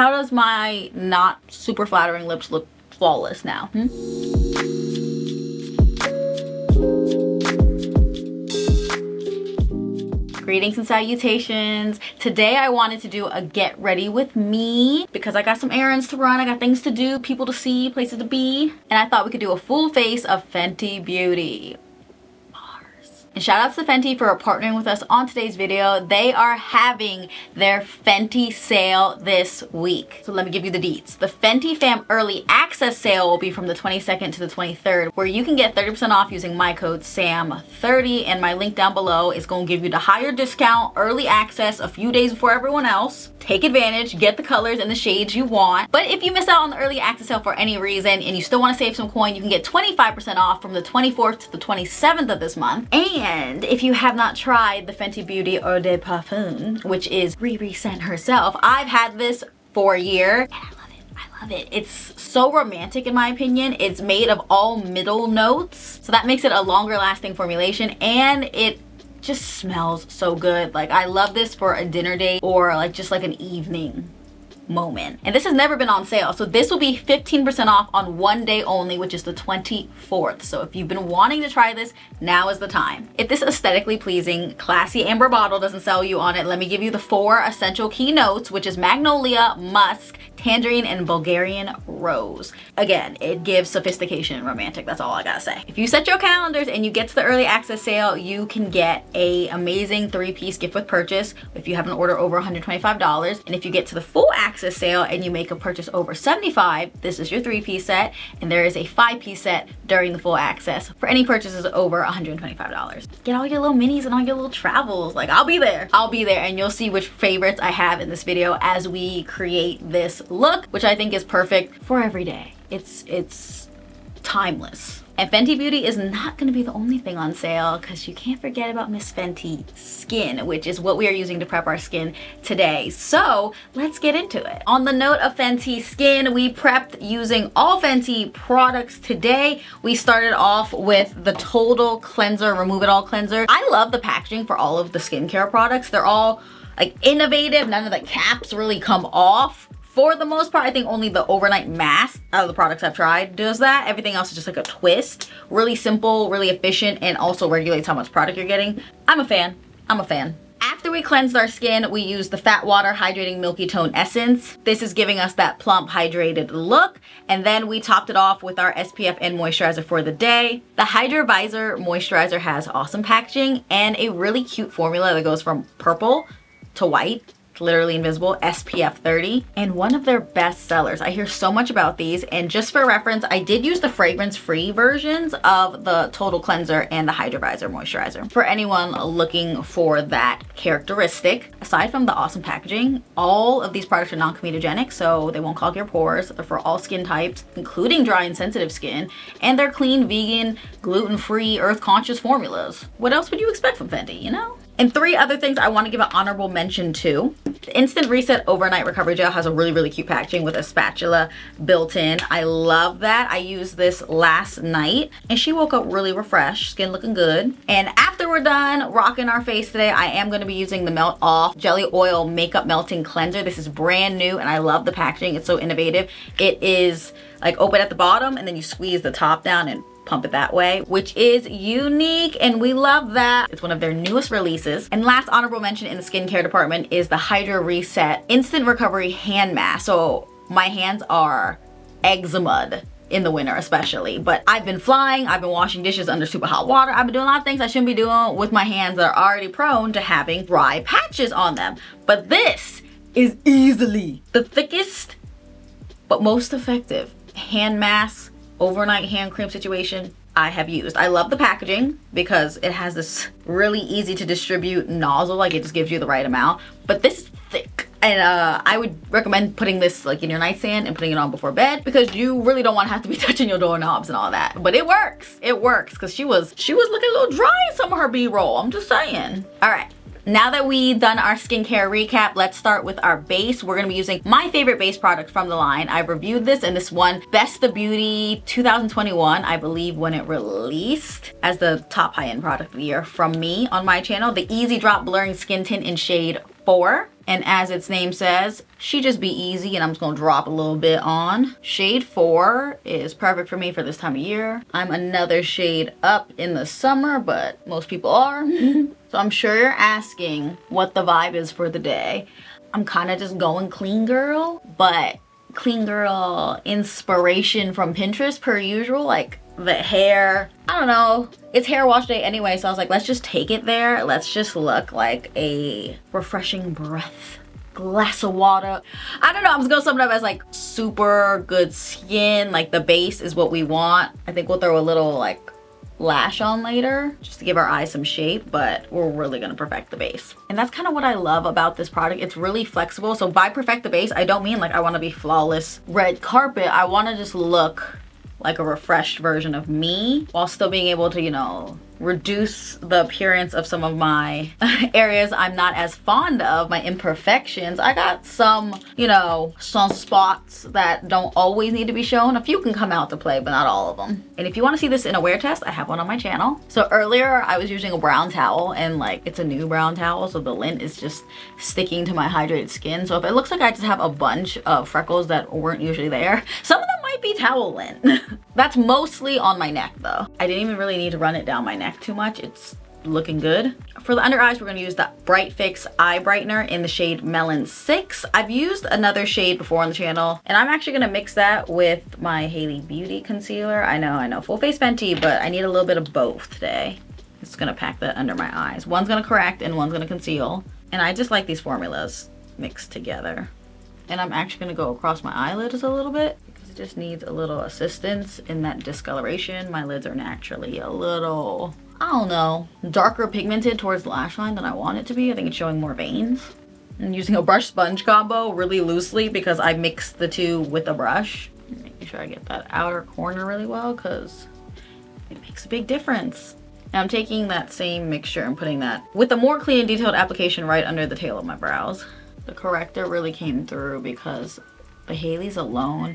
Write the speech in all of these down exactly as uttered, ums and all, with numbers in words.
How does my not super flattering lips look flawless now? Hmm? Greetings and salutations. Today I wanted to do a get ready with me because I got some errands to run, I got things to do, people to see, places to be, and I thought we could do a full face of Fenty Beauty. And shout out to Fenty for partnering with us on today's video. They are having their Fenty sale this week. So let me give you the deets. The Fenty Fam Early Access sale will be from the twenty-second to the twenty-third, where you can get thirty percent off using my code S A M thirty, and my link down below is going to give you the higher discount early access a few days before everyone else. Take advantage, get the colors and the shades you want. But if you miss out on the early access sale for any reason and you still want to save some coin, you can get twenty-five percent off from the twenty-fourth to the twenty-seventh of this month. And And if you have not tried the Fenty Beauty Eau de Parfum, which is Riri Scent herself, I've had this for a year and I love it. I love it. It's so romantic in my opinion. It's made of all middle notes, so that makes it a longer lasting formulation, and it just smells so good. Like, I love this for a dinner date or like just like an evening moment. And this has never been on sale, so this will be fifteen percent off on one day only, which is the twenty-fourth. So if you've been wanting to try this, now is the time. If this aesthetically pleasing classy amber bottle doesn't sell you on it, let me give you the four essential key notes, which is magnolia, musk, tangerine, and Bulgarian rose. Again, it gives sophistication and romantic. That's all I gotta say. If you set your calendars and you get to the early access sale, you can get a amazing three-piece gift with purchase if you have an order over one hundred twenty-five dollars. And if you get to the full access sale and you make a purchase over seventy-five dollars, this is your three-piece set, and there is a five-piece set during the full access for any purchases over one hundred twenty-five dollars. Get all your little minis and all your little travels. Like, I'll be there. I'll be there, and you'll see which favorites I have in this video as we create this look, which I think is perfect for every day. It's it's timeless. And Fenty Beauty is not going to be the only thing on sale, because you can't forget about Miss Fenty Skin, which is what we are using to prep our skin today. So let's get into it. On the note of Fenty Skin, we prepped using all Fenty products today. We started off with the Total Cleanser Remove It All Cleanser. I love the packaging for all of the skincare products. They're all like innovative. None of the caps really come off. For the most part, I think only the overnight mask out of the products I've tried does that. Everything else is just like a twist. Really simple, really efficient, and also regulates how much product you're getting. I'm a fan. I'm a fan. After we cleansed our skin, we used the Fat Water Hydrating Milky Tone Essence. This is giving us that plump, hydrated look. And then we topped it off with our S P F and moisturizer for the day. The Hydra Visor Moisturizer has awesome packaging and a really cute formula that goes from purple to white. Literally invisible, S P F thirty, and one of their best sellers. I hear so much about these, and just for reference, I did use the fragrance-free versions of the Total Cleanser and the Hydra Visor Moisturizer. For anyone looking for that characteristic, aside from the awesome packaging, all of these products are non-comedogenic, so they won't clog your pores. They're for all skin types, including dry and sensitive skin, and they're clean, vegan, gluten-free, earth-conscious formulas. What else would you expect from Fenty, you know? And three other things I want to give an honorable mention to. The Instant Reset Overnight Recovery Gel has a really, really cute packaging with a spatula built in. I love that. I used this last night and she woke up really refreshed, skin looking good. And after we're done rocking our face today, I am going to be using the Melt Off Jelly Oil Makeup Melting Cleanser. This is brand new and I love the packaging. It's so innovative. It is like open at the bottom and then you squeeze the top down and pump it that way, which is unique and we love that. It's one of their newest releases. And last honorable mention in the skincare department is the Hydra Reset Instant Recovery Hand Mask. So my hands are eczema in the winter especially, but I've been flying, I've been washing dishes under super hot water, I've been doing a lot of things I shouldn't be doing with my hands that are already prone to having dry patches on them. But this is easily the thickest but most effective hand mask overnight hand cream situation I have used. I love the packaging because it has this really easy to distribute nozzle, like it just gives you the right amount, but this is thick. And uh, I would recommend putting this like in your nightstand and putting it on before bed, because you really don't want to have to be touching your doorknobs and all that. But it works, it works, because she was, she was looking a little dry in some of her B-roll, I'm just saying. All right. Now that we've done our skincare recap, let's start with our base. We're gonna be using my favorite base product from the line. I've reviewed this and this one, Best of Beauty two thousand twenty-one, I believe, when it released, as the top high-end product of the year from me on my channel. The Easy Drop Blurring Skin Tint in shade four. And as its name says, she just be easy, and I'm just gonna drop a little bit on. Shade four is perfect for me for this time of year. I'm another shade up in the summer, but most people are. So I'm sure you're asking what the vibe is for the day. I'm kind of just going clean girl, but clean girl inspiration from Pinterest per usual. Like the hair, I don't know, it's hair wash day anyway, so I was like, let's just take it there. Let's just look like a refreshing breath, glass of water. I don't know, I'm just gonna sum it up as like super good skin. Like the base is what we want. I think we'll throw a little like lash on later just to give our eyes some shape, but we're really gonna perfect the base. And that's kind of what I love about this product. It's really flexible. So by perfect the base, I don't mean like I want to be flawless red carpet. I want to just look like a refreshed version of me while still being able to, you know, reduce the appearance of some of my areas I'm not as fond of, my imperfections. I got some, you know, some spots that don't always need to be shown. A few can come out to play, but not all of them. And if you want to see this in a wear test, I have one on my channel. So earlier I was using a brown towel, and like it's a new brown towel, so the lint is just sticking to my hydrated skin. So if it looks like I just have a bunch of freckles that weren't usually there, some of them might be towel lint. That's mostly on my neck though. I didn't even really need to run it down my neck too much. It's looking good. For the under eyes, we're going to use the Bright Fix Eye Brightener in the shade Melon six. I've used another shade before on the channel, and I'm actually going to mix that with my Haley Beauty concealer. I know, I know, full face Fenty, but I need a little bit of both today. It's going to pack that under my eyes. One's going to correct and one's going to conceal. And I just like these formulas mixed together. And I'm actually going to go across my eyelids a little bit, because it just needs a little assistance in that discoloration. My lids are naturally a little, I don't know, darker pigmented towards the lash line than I want it to be. I think it's showing more veins. I'm using a brush sponge combo really loosely because I mixed the two with a brush. Making sure I get that outer corner really well, because it makes a big difference. And I'm taking that same mixture and putting that with a more clean and detailed application right under the tail of my brows. The corrector really came through because the Haley's alone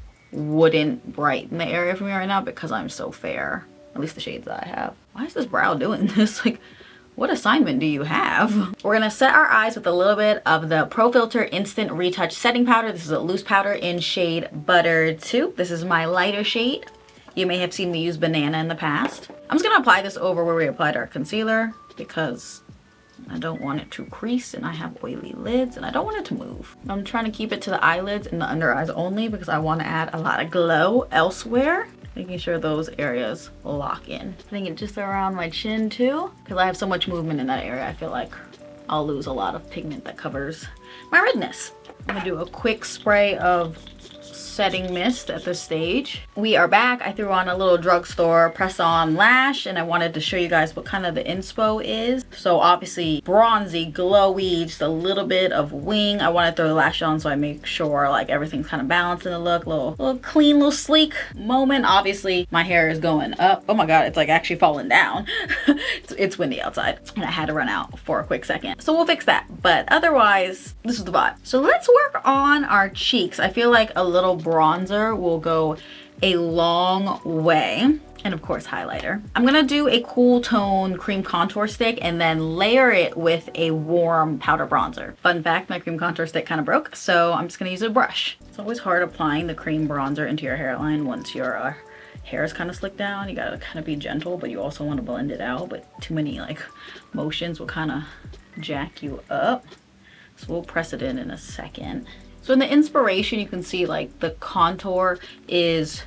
wouldn't brighten the area for me right now because I'm so fair. At least the shades that I have. Why is this brow doing this? Like, what assignment do you have? We're gonna set our eyes with a little bit of the Pro Filter Instant Retouch Setting Powder. This is a loose powder in shade Butter two. This is my lighter shade. You may have seen me use Banana in the past. I'm just gonna apply this over where we applied our concealer because I don't want it to crease, and I have oily lids and I don't want it to move. I'm trying to keep it to the eyelids and the under eyes only because I want to add a lot of glow elsewhere. Making sure those areas lock in. Putting it just around my chin too, because I have so much movement in that area. I feel like I'll lose a lot of pigment that covers my redness. I'm gonna do a quick spray of setting mist at this stage. We are back. I threw on a little drugstore press-on lash, and I wanted to show you guys what kind of the inspo is. So obviously bronzy, glowy, just a little bit of wing. I want to throw the lash on so I make sure like everything's kind of balanced in the look. Little, little clean, little sleek moment. Obviously my hair is going up. Oh my god, it's like actually falling down. it's, it's windy outside and I had to run out for a quick second. So we'll fix that. But otherwise, this is the vibe. So let's work on our cheeks. I feel like a little bronzer will go a long way, and of course highlighter. I'm gonna do a cool tone cream contour stick and then layer it with a warm powder bronzer. Fun fact, my cream contour stick kind of broke, so I'm just gonna use a brush. It's always hard applying the cream bronzer into your hairline once your uh, hair is kind of slicked down. You gotta kind of be gentle, but you also want to blend it out, but too many like motions will kind of jack you up. So we'll press it in in a second. So in the inspiration, you can see like the contour is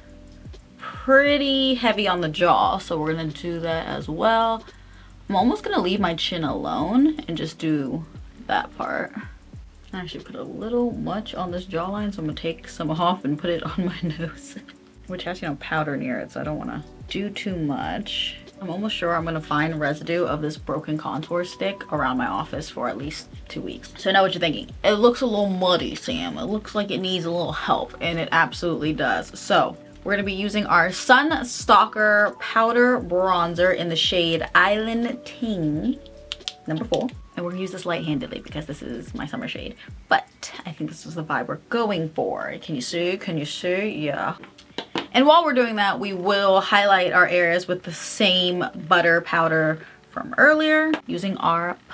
pretty heavy on the jaw. So we're gonna do that as well. I'm almost gonna leave my chin alone and just do that part. I actually put a little much on this jawline, so I'm gonna take some off and put it on my nose, which has, you know, powder near it, so I don't wanna do too much. I'm almost sure I'm gonna find residue of this broken contour stick around my office for at least two weeks. So I know what you're thinking. It looks a little muddy, Sam. It looks like it needs a little help, and it absolutely does. So we're gonna be using our Sun Stalker Powder Bronzer in the shade Island Ting, number four. And we're gonna use this light-handedly because this is my summer shade. But I think this is the vibe we're going for. Can you see? Can you see? Yeah. And while we're doing that, we will highlight our areas with the same butter powder from earlier using our puff.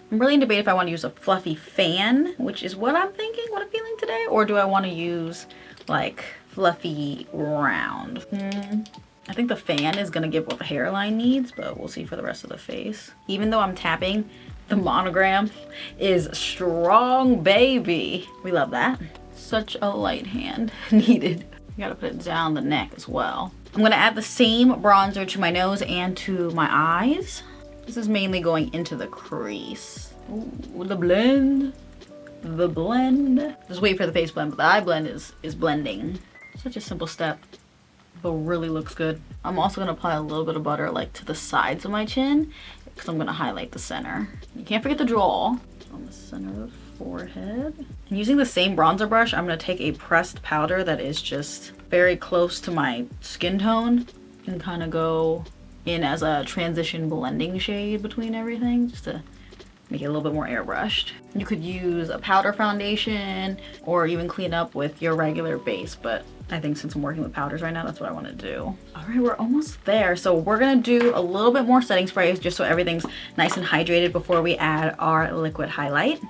I'm really in debate if I want to use a fluffy fan, which is what I'm thinking, what I'm feeling today, or do I want to use like fluffy round? Hmm. I think the fan is gonna give what the hairline needs, but we'll see for the rest of the face. Even though I'm tapping, the monogram is strong, baby. We love that. Such a light hand needed. You gotta put it down the neck as well. I'm gonna add the same bronzer to my nose and to my eyes. This is mainly going into the crease. Ooh, the blend, the blend. Just wait for the face blend, but the eye blend is, is blending. Such a simple step, but really looks good. I'm also gonna apply a little bit of butter like to the sides of my chin because I'm gonna highlight the center. You can't forget the jaw. On the center of the forehead. And using the same bronzer brush, I'm gonna take a pressed powder that is just very close to my skin tone and kind of go in as a transition blending shade between everything just to make it a little bit more airbrushed. You could use a powder foundation or even clean up with your regular base, but I think since I'm working with powders right now, that's what I want to do. All right, we're almost there. So we're gonna do a little bit more setting sprays just so everything's nice and hydrated before we add our liquid highlight.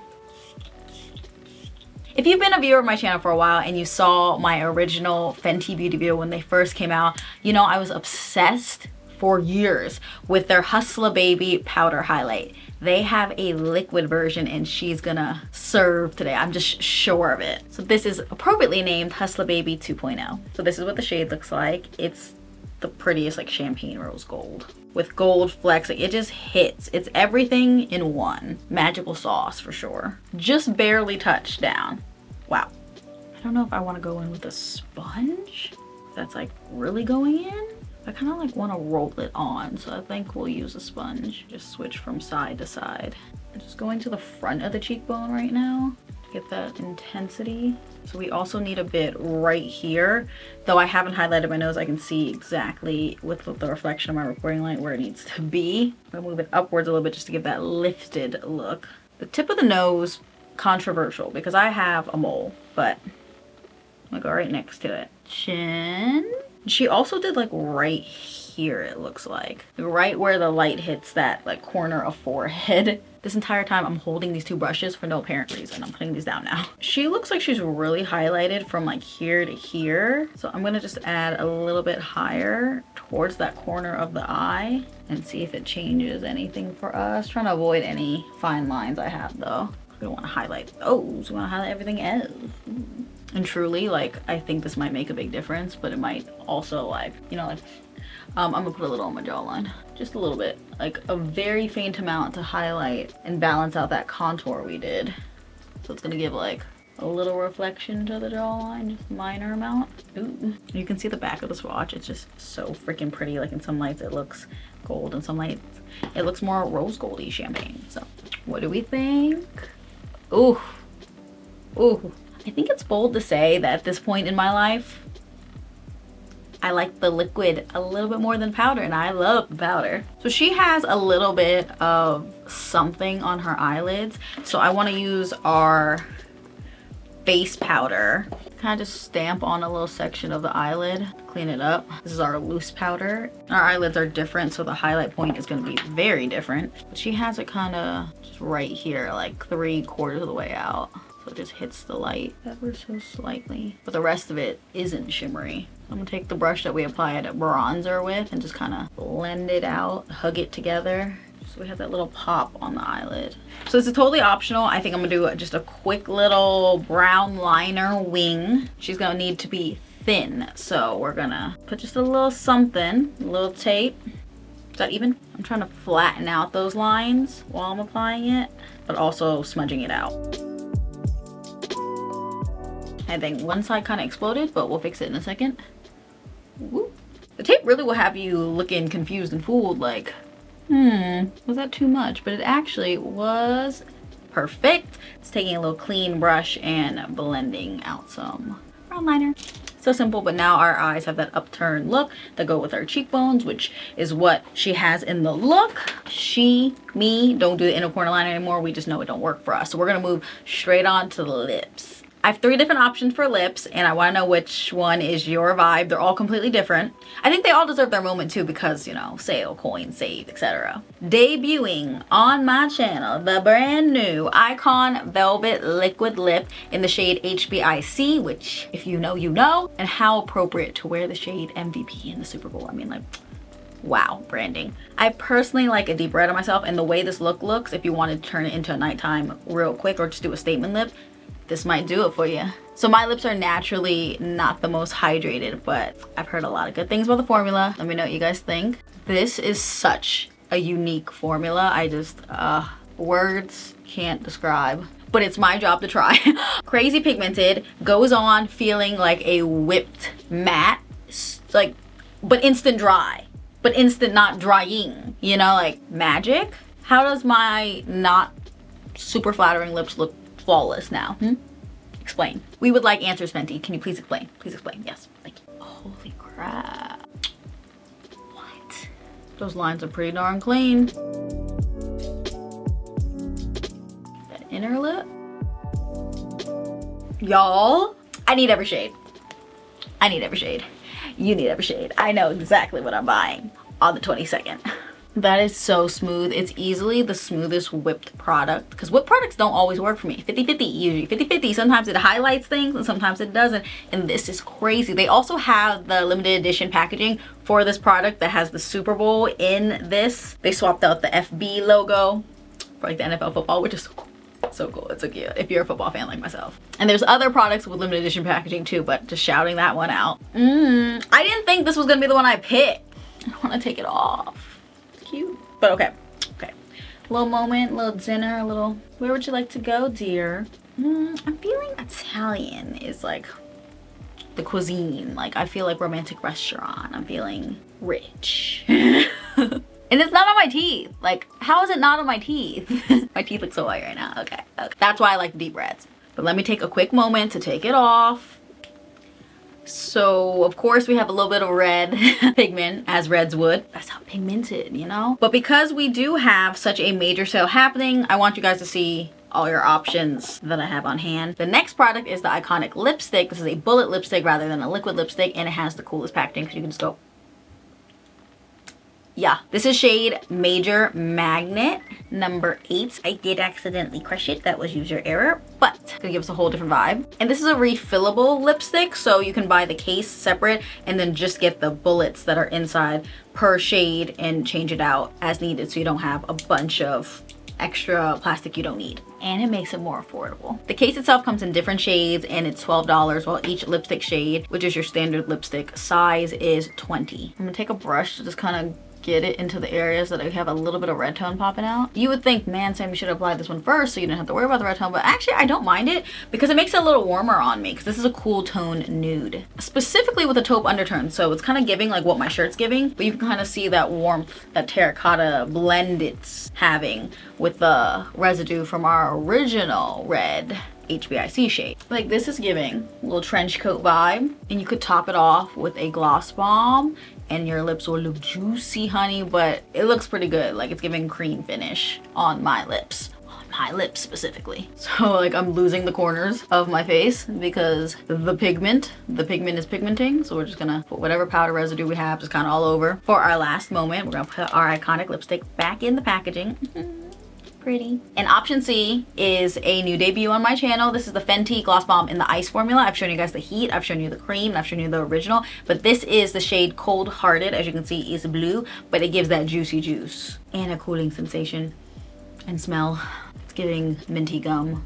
If you've been a viewer of my channel for a while and you saw my original Fenty Beauty video when they first came out, you know I was obsessed for years with their Hustler Baby powder highlight. They have a liquid version and she's gonna serve today. I'm just sure of it. So this is appropriately named Hustler Baby two point oh. So this is what the shade looks like. It's the prettiest like champagne rose gold with gold flecks. Like, it just hits. It's everything in one. Magical sauce for sure. Just barely touched down. Wow. I don't know if I want to go in with a sponge. That's like really going in. I kind of like want to roll it on, so I think we'll use a sponge. Just switch from side to side. I'm just going to the front of the cheekbone right now to get that intensity. So we also need a bit right here. Though I haven't highlighted my nose, I can see exactly with the reflection of my recording light where it needs to be. I'm gonna move it upwards a little bit just to give that lifted look. The tip of the nose, controversial because I have a mole, but I'm gonna go right next to it. Chin. She also did like right here, it looks like. Right where the light hits that like corner of forehead. This entire time I'm holding these two brushes for no apparent reason. I'm putting these down now. She looks like she's really highlighted from like here to here. So I'm gonna just add a little bit higher towards that corner of the eye and see if it changes anything for us. Trying to avoid any fine lines I have though. We don't want to highlight those, we want to highlight everything else. Ooh. And truly, like, I think this might make a big difference, but it might also, like, you know, like, um, I'm gonna put a little on my jawline. Just a little bit. Like, a very faint amount to highlight and balance out that contour we did. So it's gonna give, like, a little reflection to the jawline, just a minor amount. Ooh. You can see the back of the swatch. It's just so freaking pretty. Like, in some lights, it looks gold. In some lights, it looks more rose goldy champagne. So, what do we think? Ooh. Ooh. I think it's bold to say that at this point in my life, I like the liquid a little bit more than powder, and I love the powder. So she has a little bit of something on her eyelids. So I want to use our face powder. Kind of just stamp on a little section of the eyelid, clean it up. This is our loose powder. Our eyelids are different, so the highlight point is going to be very different. But she has it kind of just right here, like three quarters of the way out. So it just hits the light ever so slightly. But the rest of it isn't shimmery. I'm gonna take the brush that we applied bronzer with and just kind of blend it out, hug it together. So we have that little pop on the eyelid. So this is totally optional. I think I'm gonna do just a quick little brown liner wing. She's gonna need to be thin. So we're gonna put just a little something, a little tape. Is that even? I'm trying to flatten out those lines while I'm applying it, but also smudging it out. I think one side kind of exploded, but we'll fix it in a second. Woo. The tape really will have you looking confused and fooled, like, hmm, was that too much? But it actually was perfect. It's taking a little clean brush and blending out some brown liner. So simple, but now our eyes have that upturned look that go with our cheekbones, which is what she has in the look. She, me, don't do the inner corner liner anymore. We just know it don't work for us. So we're gonna move straight on to the lips. I have three different options for lips and I want to know which one is your vibe. They're all completely different. I think they all deserve their moment too because, you know, sale, coin, save, et cetera. Debuting on my channel, the brand new Icon Velvet Liquid Lip in the shade H B I C, which if you know, you know. And how appropriate to wear the shade M V P in the Super Bowl. I mean, like, wow, branding. I personally like a deep red on myself, and the way this look looks, if you want to turn it into a nighttime real quick or just do a statement lip, this might do it for you. So my lips are naturally not the most hydrated, but I've heard a lot of good things about the formula. Let me know what you guys think. This is such a unique formula. I just, uh, words can't describe. But it's my job to try. Crazy pigmented, goes on feeling like a whipped matte, like, but instant dry. But instant not drying, you know, like magic. How does my not super flattering lips look flawless now? Hmm? Explain. We would like answers, Fenty. Can you please explain? Please explain. Yes. Thank you. Holy crap. What? Those lines are pretty darn clean. That inner lip. Y'all, I need every shade. I need every shade. You need every shade. I know exactly what I'm buying on the twenty-second. That is so smooth. It's easily the smoothest whipped product because whipped products don't always work for me. fifty fifty usually. fifty fifty. Sometimes it highlights things and sometimes it doesn't. And this is crazy. They also have the limited edition packaging for this product that has the Super Bowl in this. They swapped out the F B logo for like the N F L football, which is so cool. So cool. It's so cute if you're a football fan like myself. And there's other products with limited edition packaging too, but just shouting that one out. Mm, I didn't think this was gonna be the one I picked. I don't want to take it off. It's cute. But okay. Okay. Little moment, little dinner, a little. Where would you like to go, dear? Mm, I'm feeling Italian is like the cuisine. Like I feel like romantic restaurant. I'm feeling rich. And it's not on my teeth. Like, how is it not on my teeth? My teeth look so white right now. Okay, okay. That's why I like the deep reds. But let me take a quick moment to take it off. So, of course, we have a little bit of red pigment, as reds would. That's how pigmented, you know? But because we do have such a major sale happening, I want you guys to see all your options that I have on hand. The next product is the Iconic Lipstick. This is a bullet lipstick rather than a liquid lipstick, and it has the coolest packaging because you can just go. Yeah, this is shade Major Magnet number eight. I did accidentally crush it. That was user error, but it's gonna give us a whole different vibe. And this is a refillable lipstick, so you can buy the case separate and then just get the bullets that are inside per shade and change it out as needed so you don't have a bunch of extra plastic you don't need. And it makes it more affordable. The case itself comes in different shades and it's twelve dollars, while each lipstick shade, which is your standard lipstick size, is twenty. I'm gonna take a brush to just kind of get it into the areas that I have a little bit of red tone popping out. You would think, man, Sam, you should apply this one first so you didn't have to worry about the red tone, but actually I don't mind it because it makes it a little warmer on me because this is a cool tone nude. Specifically with a taupe undertone, so it's kind of giving like what my shirt's giving, but you can kind of see that warmth, that terracotta blend it's having with the residue from our original red H B I C shade. Like this is giving a little trench coat vibe, and you could top it off with a gloss bomb and your lips will look juicy, honey, but it looks pretty good. Like it's giving cream finish on my lips. On my lips specifically. So like I'm losing the corners of my face because the pigment, the pigment is pigmenting. So we're just gonna put whatever powder residue we have just kind of all over. For our last moment, we're gonna put our Iconic lipstick back in the packaging. Pretty. And option C is a new debut on my channel. This is the Fenty Gloss Bomb in the ice formula. I've shown you guys the heat, I've shown you the cream, and I've shown you the original, but this is the shade Cold Hearted. As you can see, is blue, but it gives that juicy juice and a cooling sensation and smell. It's giving minty gum.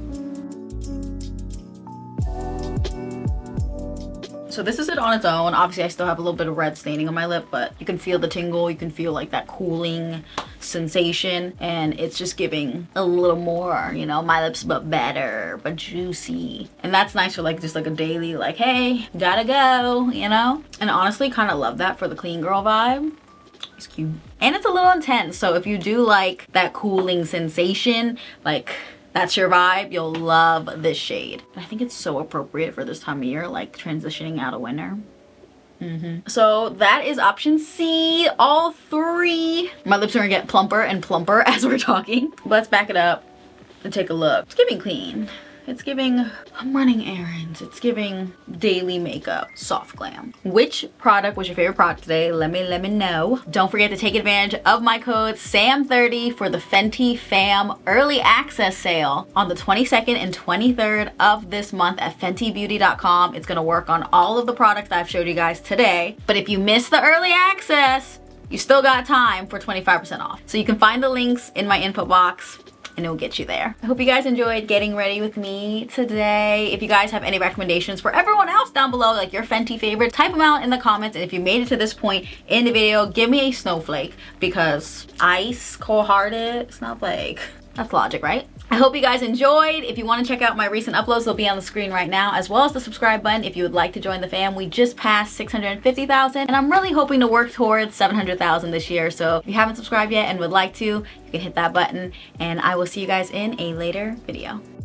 So this is it on its own. Obviously I still have a little bit of red staining on my lip, but you can feel the tingle, you can feel like that cooling sensation, and it's just giving a little more, you know, my lips but better, but juicy. And that's nice for like just like a daily, like, hey, gotta go, you know? And honestly kind of love that for the clean girl vibe. It's cute. And it's a little intense, so if you do like that cooling sensation, like that's your vibe, you'll love this shade. I think it's so appropriate for this time of year, like transitioning out of winter. Mm-hmm. So that is option C, all three. My lips are gonna get plumper and plumper as we're talking. Let's back it up and take a look. It's giving clean. It's giving, I'm running errands. It's giving daily makeup, soft glam. Which product was your favorite product today? Let me, let me know. Don't forget to take advantage of my code S A M thirty for the Fenty Fam early access sale on the twenty-second and twenty-third of this month at fenty beauty dot com. It's gonna work on all of the products that I've showed you guys today. But if you missed the early access, you still got time for twenty-five percent off. So you can find the links in my info box and it will get you there. I hope you guys enjoyed getting ready with me today. If you guys have any recommendations for everyone else down below, like your Fenty favorites, type them out in the comments. And if you made it to this point in the video, give me a snowflake, because ice cold-hearted snowflake. That's logic, right? I hope you guys enjoyed. If you want to check out my recent uploads, they'll be on the screen right now, as well as the subscribe button if you would like to join the fam. We just passed six hundred fifty thousand and I'm really hoping to work towards seven hundred thousand this year. So if you haven't subscribed yet and would like to, you can hit that button, and I will see you guys in a later video.